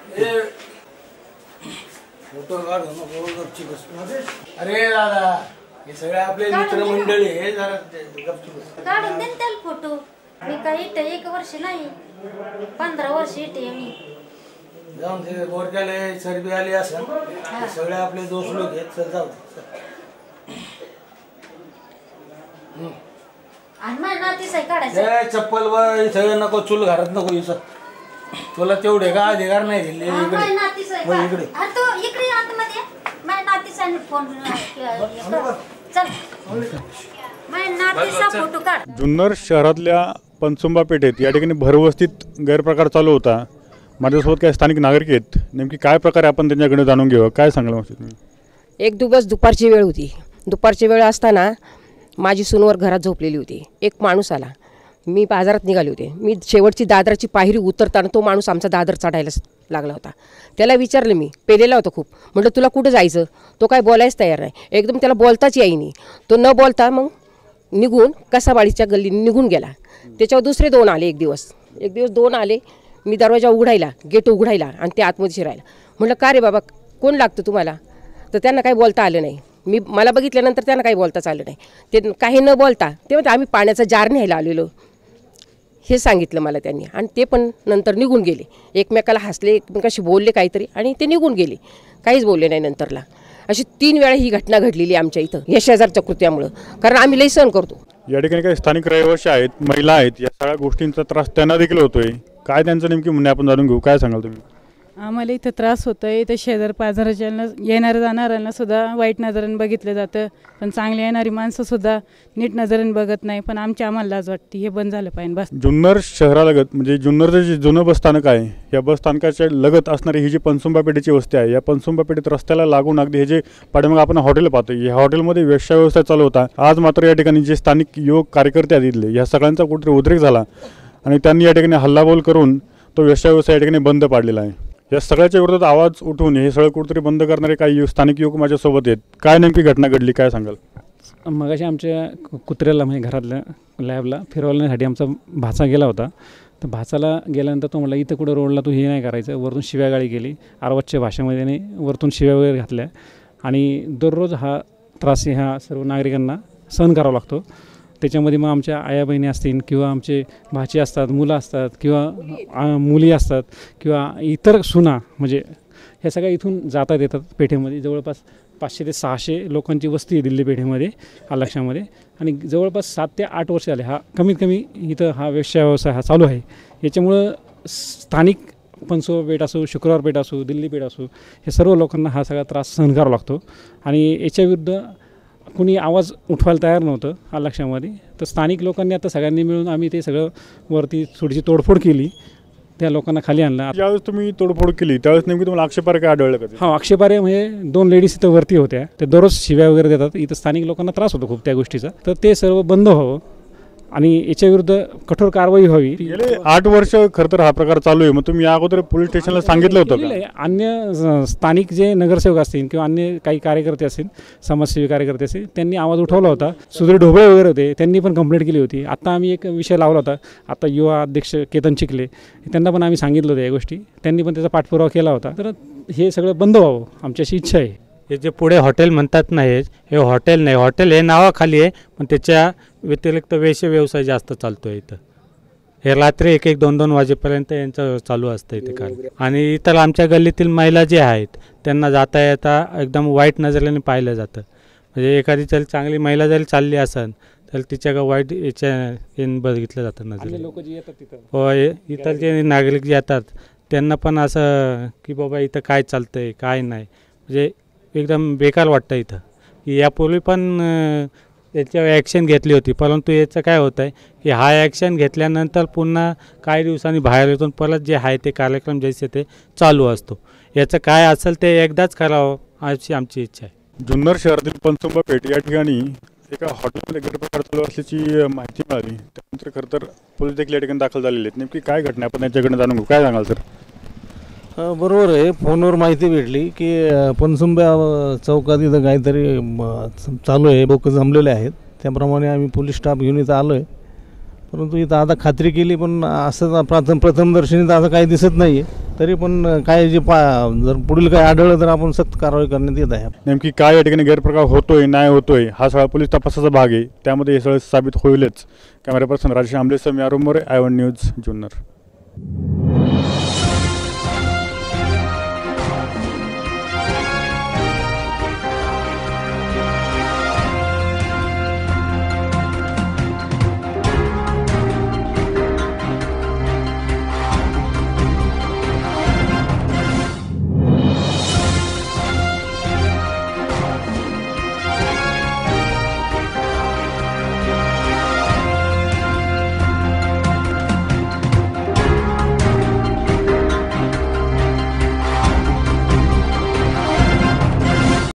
Photo काढ गपची बस. अरे दादा हे सगळे आपले मित्रमंडळी हे जरा गपची बस. काढून दे त्याला फोटो. मी काही इथे 1 वर्ष नाही 15 वर्ष इथे मी. जाऊन ते गोरक्याला सर्दी आली असेल सगळे आपले दोस्त लोक आहेत. चल जाऊ चप्पल वर सगळं नको चूल घरात नको इथं. तुला तेवढे का अधिकार नाही दिले इकडे. जुन्नर शहरातल्या पनसुंबा पेठेत या ठिकाणी भरवस्तीत गैरप्रकार चालू होता. माझ्यासोबत काही स्थानिक नागरिक आहेत. नेमकी काय प्रकारे आपण त्यांच्याकडे जाणून घेऊ. काय सांगाल मग तुम्ही? एक दिवस दुपारची वेळ होती. दुपारची वेळ असताना माझी सूनवर घरात झोपलेली होती. एक माणूस आला. मी बाजारात निघाले होते. मी शेवटची दादराची पायरी उतरताना तो माणूस आमचा दादर चढायला लागला होता. त्याला विचारलं मी. पेलेला होता खूप. म्हटलं तुला कुठं जायचं. तो काय बोलायच तयार नाही. एकदम त्याला बोलताच येईनी. तो न बोलता मग निघून कसाबाळीच्या गल्लीने निघून गेला. त्याच्यावर दुसरे 2 आले. एक दिवस 2 आले. मी दरवाजा उघडायला गेट उघडायला आणि ते आतमध्ये शिरायला. म्हटलं का रे बाबा कोण लागतं तुम्हाला. तर त्यांना काही बोलता आलं नाही. मला बघितल्यानंतर त्यांना काही बोलताच आलं नाही. ते काही न बोलता ते म्हणते आम्ही पाण्याचा जार न्यायला आलेलो हे सांगितलं मला त्यांनी. आणि ते पण नंतर निघून गेले. एकमेकाला हसले एकमेकाशी बोलले काहीतरी आणि ते निघून गेले. काहीच बोलले नाही नंतरला. अशी 3 वेळा ही घटना घडलेली आमच्या इथं या शेजारच्या कृत्यामुळं. कारण आम्ही लई सहन करतो. या ठिकाणी काही स्थानिक रहिवासी आहेत, महिला आहेत. या सगळ्या गोष्टींचा त्रास त्यांना देखील होतोय. काय त्यांचं नेमकी म्हणणे आपण जाणून घेऊ. काय सांगाल तुम्ही? आम्हाला इथं त्रास होतोय. इथं शेजार पाजाराच्या येणाऱ्या जाणाऱ्यांना सुद्धा वाईट नजरेने बघितलं जातं. पण चांगली येणारी माणसंसुद्धा नीट नजरेने बघत नाही. पण आम्हाला लाज वाटते. हे बंद झालं पाहिजे बस. जुन्नर शहरालगत म्हणजे जुन्नरचं जे जुनं बसस्थानक आहे या बसस्थानकाच्या लगत असणारी ही जी पनसुंबा पेठेची वस्ती आहे. या पनसुंबा पेठेत रस्त्याला लागून अगदी हे जे पाठीमाग आपण हॉटेल पाहतो या हॉटेलमध्ये वेश्याव्यवस्था चालू होता. आज मात्र या ठिकाणी जे स्थानिक युवक कार्यकर्ते आहेत इथले या सगळ्यांचा कुठेतरी उद्रेक झाला आणि त्यांनी या ठिकाणी हल्लाबोल करून तो वेश्याव्यवस्था या ठिकाणी बंद पाडलेला आहे. या सगळ्याच्या विरोधात आवाज उठवून हे सगळं कुठेतरी बंद करणारे काही स्थानिक युवक माझ्यासोबत आहेत. काय नेमकी घटना घडली काय सांगाल? मगाशी आमच्या कुत्र्याला म्हणजे घरातल्या लॅबला फिरवण्यासाठी आमचा भाचा गेला होता. तर भाचाला गेल्यानंतर तो म्हटला इथं कुठं रोडला तू हे नाही करायचं. वरतून शिव्यागाळी गेली अर्वाच्य भाषेमध्ये आणि वरतून शिव्या वगैरे घातल्या. आणि दररोज हा त्रास ह्या सर्व नागरिकांना सहन करावा लागतो. त्याच्यामध्ये मग आमच्या आया बहिणी असतील किंवा आमचे भाची असतात, मुलं असतात किंवा मुली असतात किंवा इतर सुना म्हणजे ह्या सगळ्या इथून जातात येतात पेठेमध्ये. जवळपास 500 ते 600 लोकांची वस्ती आहे दिल्ली पेठेमध्ये आलक्षामध्ये. आणि जवळपास 7 ते 8 वर्ष आले हा कमीत कमी इथं हा व्यवसाय हा चालू आहे. याच्यामुळं स्थानिक पनसुंबा पेठ असो, शुक्रवार पेठ असो, दिल्ली पेठ असो हे सर्व लोकांना हा सगळा त्रास सहन करावा लागतो. आणि याच्याविरुद्ध कुणी आवाज उठवायला तयार नव्हतं आलक्षामध्ये. तर स्थानिक लोकांनी आता सगळ्यांनी मिळून आम्ही ते सगळं वरती थोडीशी तोडफोड केली. त्या लोकांना खाली आणलं. ज्यावेळेस तुम्ही तोडफोड केली त्यावेळेस नेमकी तुम्हाला आक्षेपार्ह काय आढळलं का? हा आक्षेपार्ह म्हणजे 2 लेडीज इथं वरती होत्या. ते दररोज शिव्या वगैरे देतात. इथं स्थानिक लोकांना त्रास होतो खूप त्या गोष्टीचा. तर ते सर्व बंद व्हावं आणि याच्याविरुद्ध कठोर कारवाई व्हावी. गेले 8 वर्ष खरं तर हा प्रकार चालू आहे. मग तुम्ही या अगोदर पोलीस स्टेशनला सांगितलं होतं का? अन्य स्थानिक जे नगरसेवक असतील किंवा अन्य काही कार्यकर्ते असतील, समाजसेवी कार्यकर्ते असतील, त्यांनी आवाज उठवला होता. सुधीर ढोबळे वगैरे होते, त्यांनी पण कंप्लेंट केली होती. आता आम्ही एक विषय लावला होता. आता युवा अध्यक्ष केतन चिखले त्यांना पण आम्ही सांगितलं होतं या गोष्टी. त्यांनी पण त्याचा पाठपुरावा केला होता. तर हे सगळं बंद व्हावं आमची अशी इच्छा आहे. हे जे पुढे हॉटेल म्हणतात ना हे हॉटेल नाही. हॉटेल हे नावाखाली आहे पण त्याच्या व्यतिरिक्त वेश्या व्यवसाय जास्त चालतो आहे इथं. हे रात्री 1-1, 2-2 वाजेपर्यंत यांचं चालू असतं इथे काम. आणि इतर आमच्या गल्लीतील महिला जे आहेत त्यांना जाता येता एकदम वाईट नजरेने पाहिलं जातं. म्हणजे एखादी जर चांगली महिला जरी चालली असेल तर तिच्या वाईट याच्या बघितलं जातं नजरेने. लोक जे येतात तिथं हो इतर जे नागरिक जे येतात त्यांना पण असं की बाबा इथं काय चालतं आहे काय नाही म्हणजे एकदम बेकार वाटतं इथं. की यापूर्वी पण याच्यावर ॲक्शन घेतली होती परंतु याचं काय होतं आहे की हा ॲक्शन घेतल्यानंतर पुन्हा काही दिवसांनी बाहेर येऊन परत जे आहे ते कार्यक्रम जैसे ते चालू असतो. याचं काय असेल ते एकदाच करावं अशी आमची इच्छा आहे. जुन्नर शहरातील पनसुंबा पेठ या ठिकाणी एका हॉटेलमध्ये गैरप्रकार चालू असल्याची माहिती मिळाली. त्यानंतर खरं तर पोलीस देखील या ठिकाणी दाखल झालेले आहेत. नेमकी काय घटना आपण यांच्याकडे जाणून घेऊ. काय सांगाल सर? बरोबर आहे. फोनवर माहिती भेटली की पनसुंबा चौकात इथं काहीतरी चालू आहे. लोक जमलेले आहेत. त्याप्रमाणे आम्ही पोलीस स्टाफ घेऊन इथं आलो आहे. परंतु इथं आता खात्री केली, पण असं प्रथमदर्शनी तर असं काही दिसत नाही आहे. तरी पण काय जे जर पुढील काही आढळलं तर आपण सक्त कारवाई करण्यात येत आहे. नेमकी काय या ठिकाणी गैरप्रकार होतोय नाही होतोय हा सगळा पोलीस तपासाचा भाग आहे, त्यामध्ये हे सगळं साबित होईलच. कॅमेरा पर्सन राजेश आंबलेसह मी अरुण मोरे, I1 न्यूज जुन्नर.